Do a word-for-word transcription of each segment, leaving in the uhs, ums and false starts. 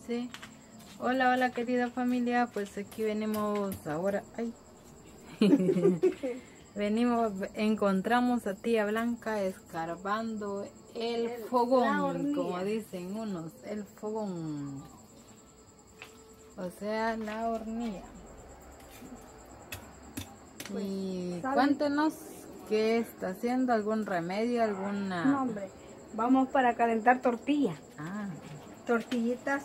Sí. Hola, hola querida familia, pues aquí venimos ahora, ay, venimos, encontramos a tía Blanca escarbando el, el fogón, como dicen unos, el fogón, o sea, la hornilla. Pues, y ¿saben? Cuéntenos qué está haciendo, algún remedio, alguna... No, hombre, vamos para calentar tortillas. Ah. Tortillitas.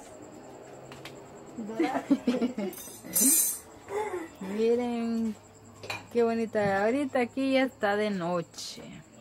Miren qué bonita. Ahorita aquí ya está de noche.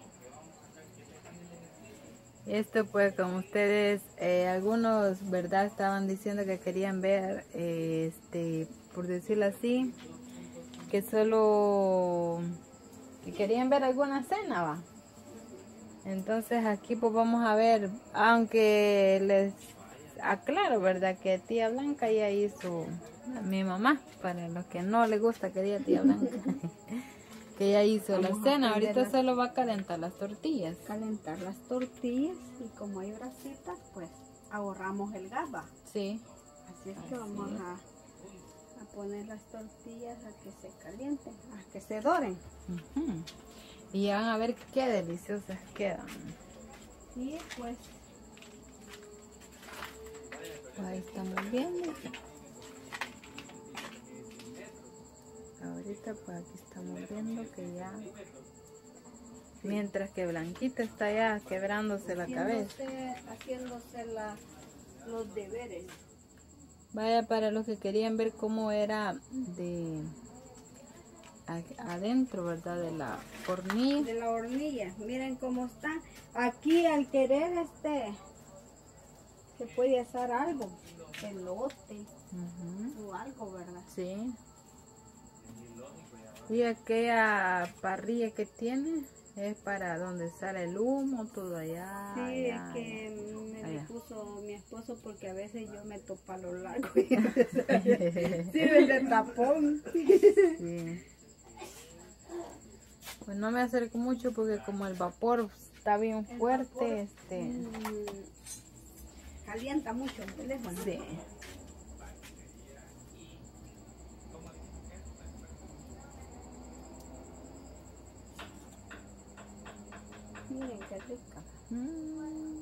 Esto pues como ustedes, eh, algunos, ¿verdad? Estaban diciendo que querían ver, eh, este, por decirlo así, que solo que querían ver alguna cena, va. Entonces aquí pues vamos a ver, aunque les aclaro, ¿verdad? Que tía Blanca ya hizo, mi mamá, para los que no le gusta que diga tía Blanca, que ya hizo vamos la cena, ahorita las... solo va a calentar las tortillas. Calentar las tortillas y como hay brasitas, pues ahorramos el gas, ¿va? Sí. Así es Así que vamos es. A, a poner las tortillas a que se calienten, a que se doren. Uh-huh. Y van a ver qué deliciosas quedan. Sí, pues. Ahí estamos viendo. Ahorita pues aquí estamos viendo que ya, sí. Mientras que Blanquita está ya quebrándose haciéndose, la cabeza. Haciéndose la, los deberes. Vaya, para los que querían ver cómo era de adentro, ¿verdad? De la hornilla. De la hornilla. Miren cómo está. Aquí al querer este... se puede hacer algo, elote uh-huh. o algo, ¿verdad? Sí. Y aquella parrilla que tiene es para donde sale el humo, todo allá. Sí, allá, es que me allá. puso mi esposo porque a veces yo me topo a lo largo y sirve de tapón. Sí. Pues no me acerco mucho porque como el vapor está bien el fuerte, vapor, este... Mmm, calienta mucho el teléfono. Sí. Miren qué rica. Mm.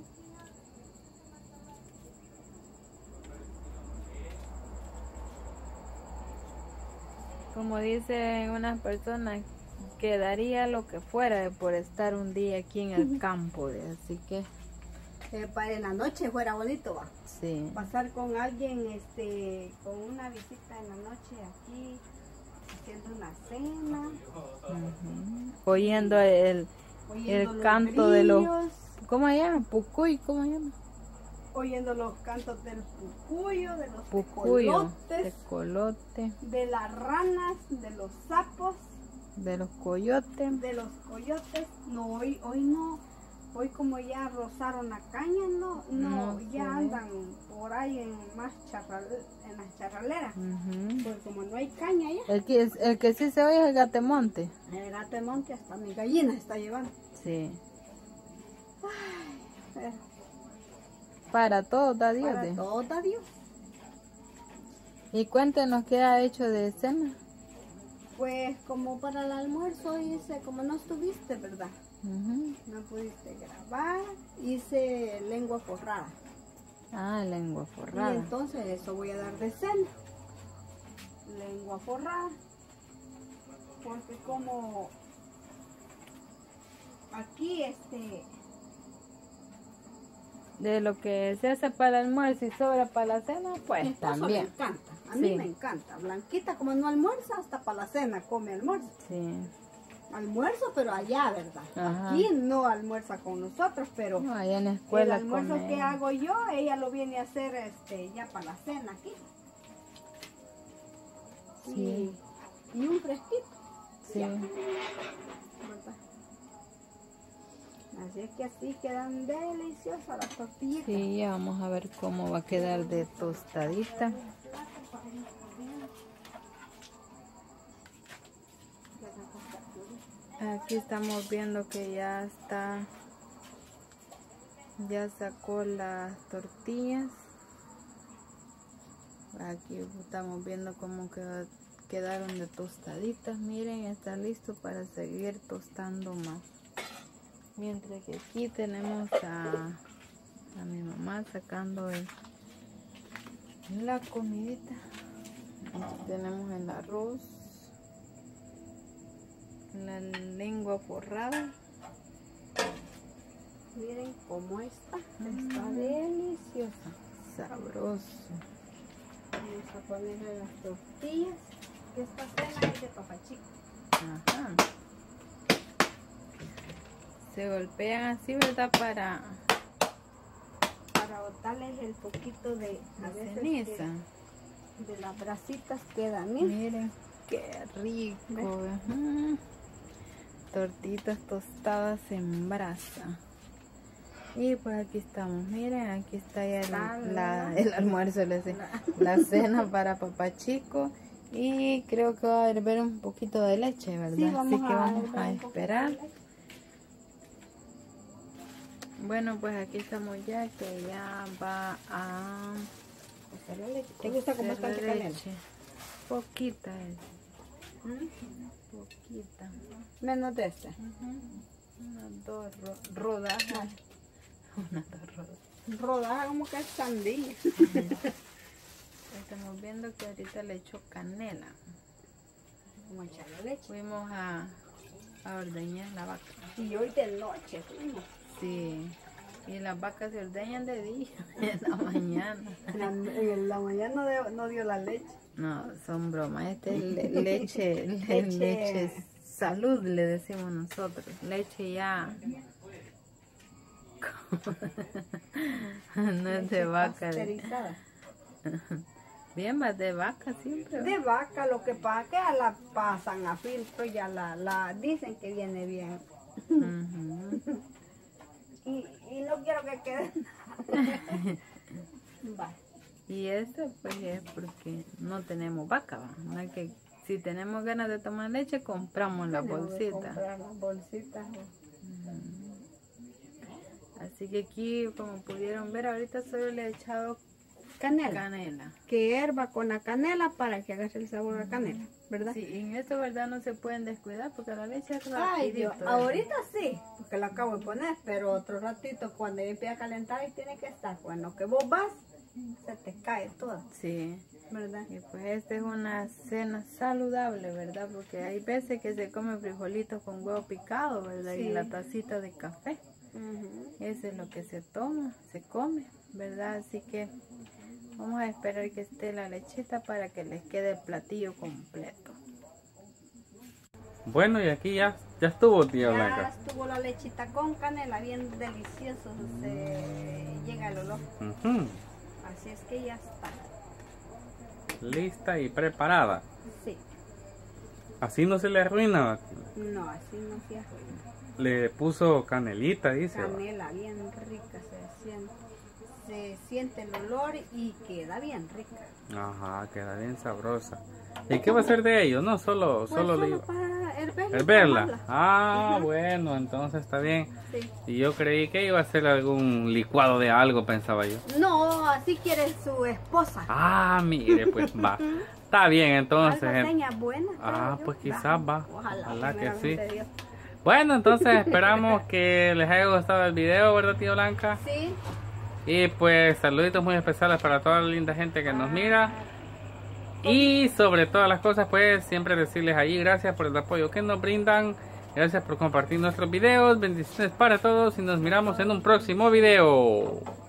Como dicen unas personas, quedaría lo que fuera por estar un día aquí en el campo, así que... Eh, para en la noche fuera bonito, va. Sí. Pasar con alguien, este, con una visita en la noche aquí, haciendo una cena. Uh-huh. Oyendo el, Oyendo el canto brillos, de los, ¿cómo se llama? Pucuy, ¿cómo se llama? Oyendo los cantos del pucuyo, de los pucuyo, tecolotes, tecolote, de las ranas, de los sapos, de los coyotes. De los coyotes. No, hoy, hoy no. Hoy como ya rozaron la caña, no, no, no ya sé. Andan por ahí en más charral, en las charraleras, uh-huh. Pues como no hay caña ya. El que, es, el que sí se oye es el gatemonte. El gatemonte hasta mi gallina está llevando. Sí. Ay, pero, para todo da Dios. Para de. todo da Dios. Y cuéntenos qué ha hecho de cena. Pues como para el almuerzo hice, como no estuviste, ¿verdad? Uh-huh. No pudiste grabar, hice lengua forrada. Ah, lengua forrada. Y entonces eso voy a dar de cena. Lengua forrada. Porque como aquí este... de lo que se hace para el almuerzo y sobra para la cena, pues también. Me encanta, a sí. mí me encanta. Blanquita como no almuerza, hasta para la cena come almuerzo. Sí. Almuerzo, pero allá, ¿verdad? Ajá. Aquí no almuerza con nosotros, pero no, allá en la escuela el almuerzo come. que hago yo, ella lo viene a hacer este ya para la cena aquí. Sí. Y, y un fresquito. Sí. Ya. Así es que así quedan deliciosas las tortillitas. Sí, ya vamos a ver cómo va a quedar de tostadita. Aquí estamos viendo que ya está, ya sacó las tortillas. aquí estamos viendo cómo queda, quedaron de tostaditas. Miren, está listo para seguir tostando más. Mientras que aquí tenemos a, a mi mamá sacando el, la comidita. Aquí tenemos el arroz, la lengua forrada. Miren cómo está, está mm. deliciosa, sabroso. Vamos a ponerle las tortillas, que esta cena es de Papá Chico. Ajá. Se golpean así, ¿verdad? Para para botarles el poquito de, a veces ceniza. Que, de las brasitas quedan. Miren, miren qué rico. Uh-huh. Tortitas tostadas en brasa. Y pues aquí estamos, miren, aquí está ya el, la, el almuerzo, la, la cena para Papá Chico. Y creo que va a haber un poquito de leche, ¿verdad? Sí, vamos así que a vamos a esperar. Bueno, pues aquí estamos ya, que ya va a hacer la leche. ¿Te gusta con bastante canela? Poquita es. ¿Mm? Poquita. Menos de este. Uh-huh. Unas dos ro rodajas. Unas dos rodajas. Rodajas como que es sandía. Estamos viendo que ahorita le echo canela. Vamos a echarle leche. Fuimos a, a ordeñar la vaca. Y hoy de noche fuimos. Sí, y las vacas se ordeñan de día, en la mañana. La, en la mañana no dio, no dio la leche. No, son bromas. Este es le, leche, le, leche, leche salud, le decimos nosotros. Leche ya. No es de vaca. Bien, va de vaca siempre. De vaca, lo que pasa es que la pasan a filtro, ya la, la dicen que viene bien. Uh-huh. Y, y no quiero que quede nada. Y eso pues es porque no tenemos vaca, ¿va? No es que si tenemos ganas de tomar leche, compramos la bolsita. Comprar las bolsitas. Uh-huh. Así que aquí, como pudieron ver, ahorita solo le he echado canela. canela. Que hierva con la canela para que agarre el sabor a canela, ¿verdad? Sí, y en esto, ¿verdad? No se pueden descuidar porque la leche es rapidito. Ay, Dios, ahorita sí, porque la acabo de poner, pero otro ratito cuando empieza a calentar y tiene que estar. Bueno, que vos vas, se te cae todo. Sí. ¿Verdad? Y pues esta es una cena saludable, ¿verdad? Porque hay veces que se come frijolitos con huevo picado, ¿verdad? Sí. Y la tacita de café. Uh-huh. Eso es lo que se toma, se come, ¿verdad? Así que vamos a esperar que esté la lechita para que les quede el platillo completo. Bueno, y aquí ya, ya estuvo, tía Blanca. Ya estuvo la lechita con canela, bien delicioso, se llega el olor. Uh-huh. Así es que ya está. Lista y preparada. Sí. Así no se le arruina. No, así no se arruina. Le puso canelita, dice. Canela, bien rica se siente. Se siente el olor y queda bien rica. Ajá, queda bien sabrosa. ¿Y qué va a hacer de ellos? No, solo, pues solo, solo le... para herverla. herverla. Ah, uh-huh. Bueno, entonces está bien. Sí. Y yo creí que iba a hacer algún licuado de algo, pensaba yo. No, así quiere su esposa. Ah, mire, pues va. Está bien, entonces. Algo seña buena. Ah, pues quizás va. Ojalá, Ojalá que sí. Dios. Bueno, entonces esperamos que les haya gustado el video, ¿verdad, tía Blanca? Sí. Y pues saluditos muy especiales para toda la linda gente que nos mira. Y sobre todas las cosas, pues siempre decirles ahí gracias por el apoyo que nos brindan. Gracias por compartir nuestros videos. Bendiciones para todos y nos miramos en un próximo video.